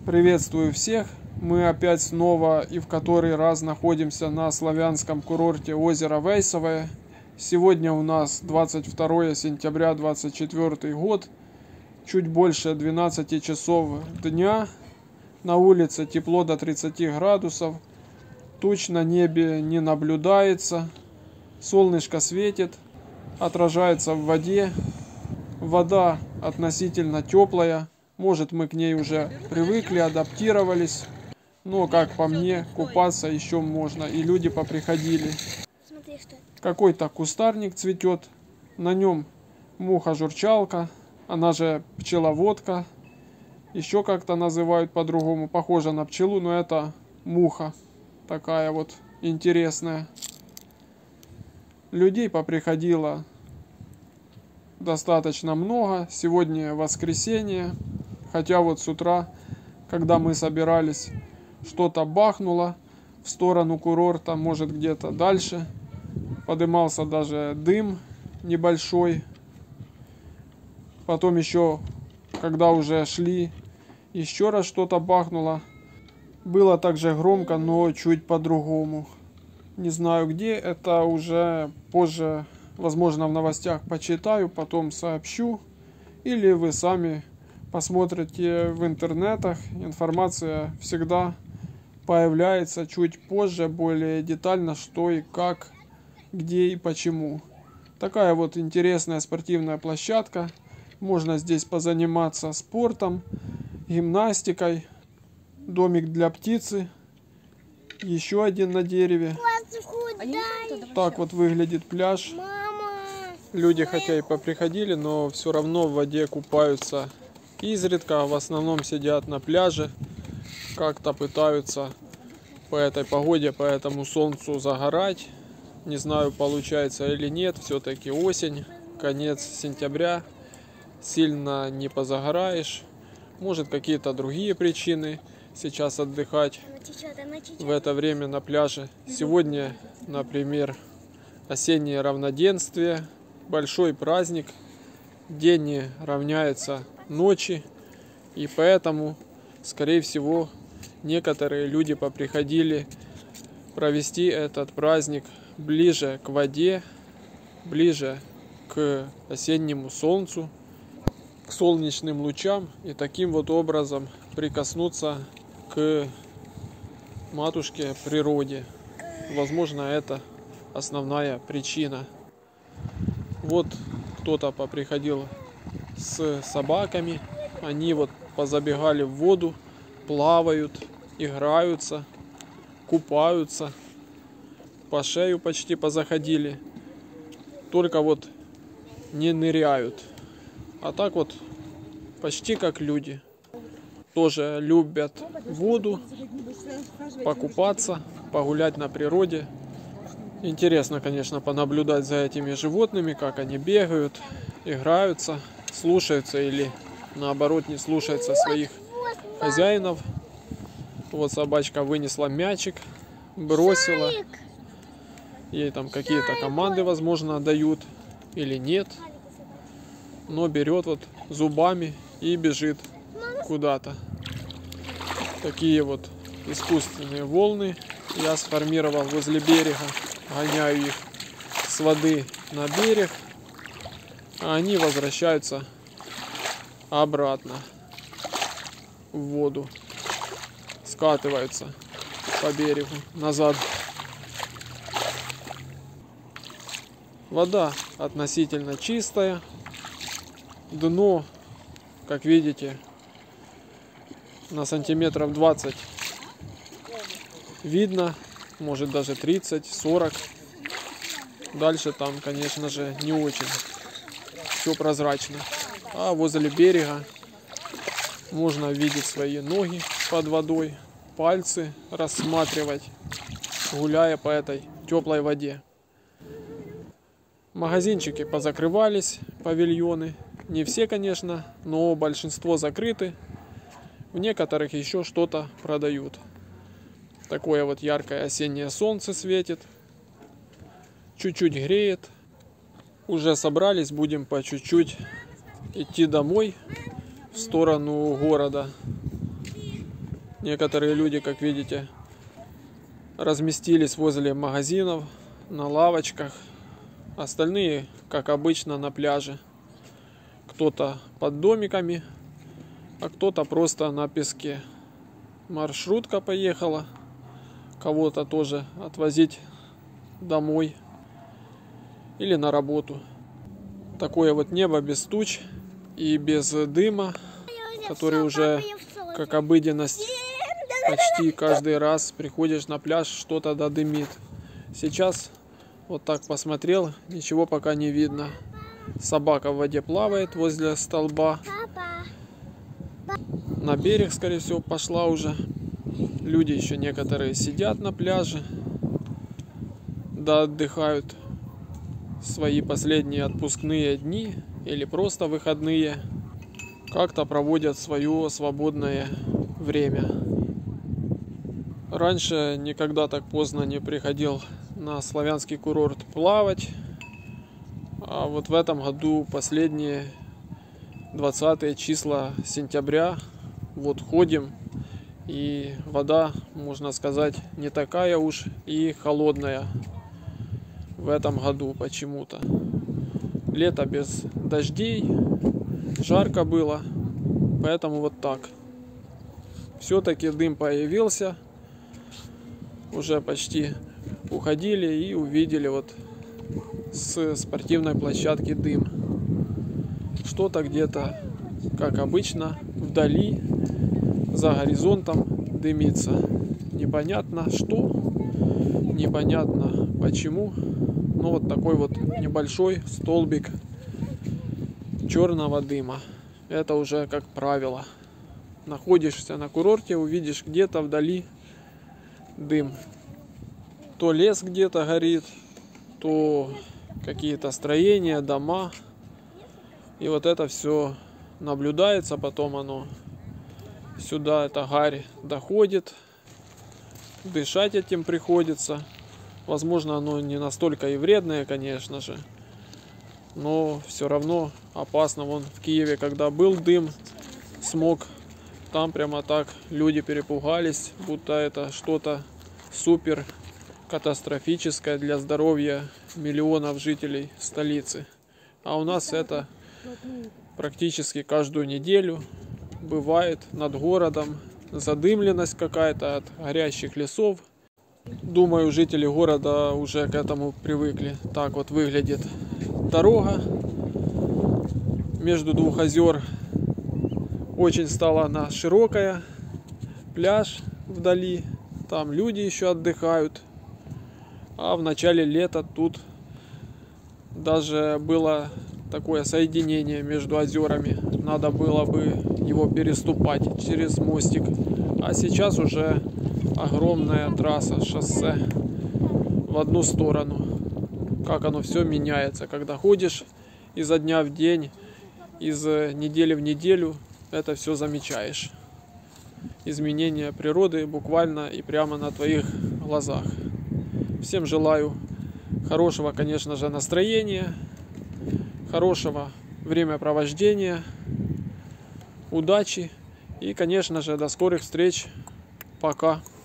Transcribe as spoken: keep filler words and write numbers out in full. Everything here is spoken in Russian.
Приветствую всех! Мы опять снова и в который раз находимся на славянском курорте озеро Вейсовое. Сегодня у нас двадцать второе сентября двадцать четвёртый год. Чуть больше двенадцати часов дня. На улице тепло до тридцати градусов. Туч на небе не наблюдается. Солнышко светит, отражается в воде. Вода относительно теплая. Может, мы к ней уже привыкли, адаптировались. Но, как по мне, купаться еще можно. И люди поприходили. Какой-то кустарник цветет. На нем муха-журчалка. Она же пчеловодка. Еще как-то называют по-другому. Похоже на пчелу, но это муха. Такая вот интересная. Людей поприходило достаточно много. Сегодня воскресенье. Хотя вот с утра, когда мы собирались, что-то бахнуло в сторону курорта, может где-то дальше. Подымался даже дым небольшой. Потом еще, когда уже шли, еще раз что-то бахнуло. Было также громко, но чуть по-другому. Не знаю где, это уже позже, возможно, в новостях почитаю, потом сообщу. Или вы сами посмотрите в интернетах. Информация всегда появляется чуть позже, более детально, что и как, где и почему. Такая вот интересная спортивная площадка. Можно здесь позаниматься спортом, гимнастикой. Домик для птицы. Еще один на дереве. Так вот выглядит пляж. Люди хотя и поприходили, но все равно в воде купаются изредка. В основном сидят на пляже. Как-то пытаются по этой погоде, по этому солнцу загорать. Не знаю, получается или нет. Все-таки осень, конец сентября. Сильно не позагораешь. Может, какие-то другие причины сейчас отдыхать в это время на пляже. Сегодня, например, осеннее равноденствие. Большой праздник. День не равняется ночи. И поэтому, скорее всего, некоторые люди поприходили провести этот праздник ближе к воде, ближе к осеннему солнцу, к солнечным лучам, и таким вот образом прикоснуться к матушке природе. Возможно, это основная причина. Вот кто-то поприходил с собаками. Они вот позабегали в воду, плавают, играются, купаются. По шею почти позаходили. Только вот не ныряют. А так вот почти как люди. Тоже любят воду, покупаться, погулять на природе. Интересно, конечно, понаблюдать за этими животными, как они бегают, играются, слушаются или наоборот не слушаются своих хозяинов. Вот собачка вынесла мячик, бросила. Ей там какие-то команды, возможно, дают или нет. Но берет вот зубами и бежит куда-то. Такие вот искусственные волны я сформировал возле берега. Гоняю их с воды на берег, а они возвращаются обратно в воду, скатываются по берегу назад. Вода относительно чистая, дно, как видите, на сантиметров двадцать видно, может даже тридцать-сорок. Дальше там, конечно же, не очень все прозрачно. А возле берега можно видеть свои ноги под водой, пальцы рассматривать, гуляя по этой теплой воде. Магазинчики позакрывались, павильоны. Не все, конечно, но большинство закрыты. В некоторых еще что-то продают. Такое вот яркое осеннее солнце светит. Чуть-чуть греет. Уже собрались, будем по чуть-чуть идти домой в сторону города. Некоторые люди, как видите, разместились возле магазинов, на лавочках. Остальные, как обычно, на пляже. Кто-то под домиками, а кто-то просто на песке. Маршрутка поехала. Кого-то тоже отвозить домой или на работу. Такое вот небо без туч и без дыма, который уже как обыденность. Почти каждый раз приходишь на пляж, что-то додымит. Сейчас вот так посмотрел, ничего пока не видно. Собака в воде плавает возле столба. На берег, скорее всего, пошла уже. Люди еще некоторые сидят на пляже, да отдыхают свои последние отпускные дни или просто выходные. Как-то проводят свое свободное время. Раньше никогда так поздно не приходил на славянский курорт плавать. А вот в этом году последние двадцатые числа сентября вот ходим. И вода, можно сказать, не такая уж и холодная в этом году почему-то. Лето без дождей, жарко было, поэтому вот так. Все-таки дым появился. Уже почти уходили и увидели вот с спортивной площадки дым. Что-то где-то, как обычно, вдали, за горизонтом дымится. Непонятно что, непонятно почему. Но вот такой вот небольшой столбик черного дыма. Это уже как правило. Находишься на курорте, увидишь где-то вдали дым. То лес где-то горит, то какие-то строения, дома. И вот это все наблюдается, потом оно сюда, эта гарь доходит. Дышать этим приходится. Возможно, оно не настолько и вредное, конечно же. Но все равно опасно. Вон в Киеве, когда был дым, смог, там прямо так люди перепугались, будто это что-то супер катастрофическое для здоровья миллионов жителей столицы. А у нас это практически каждую неделю бывает над городом. Задымленность какая-то от горящих лесов. Думаю, жители города уже к этому привыкли. Так вот выглядит дорога между двух озер. Очень стала она широкая. Пляж вдали. Там люди еще отдыхают. А в начале лета тут даже было такое соединение между озерами. Надо было бы его переступать через мостик. А сейчас уже огромная трасса, шоссе в одну сторону. Как оно все меняется, когда ходишь изо дня в день, из недели в неделю, это все замечаешь. Изменение природы буквально и прямо на твоих глазах. Всем желаю хорошего, конечно же, настроения, хорошего времяпровождения, удачи и, конечно же, до скорых встреч. Пока.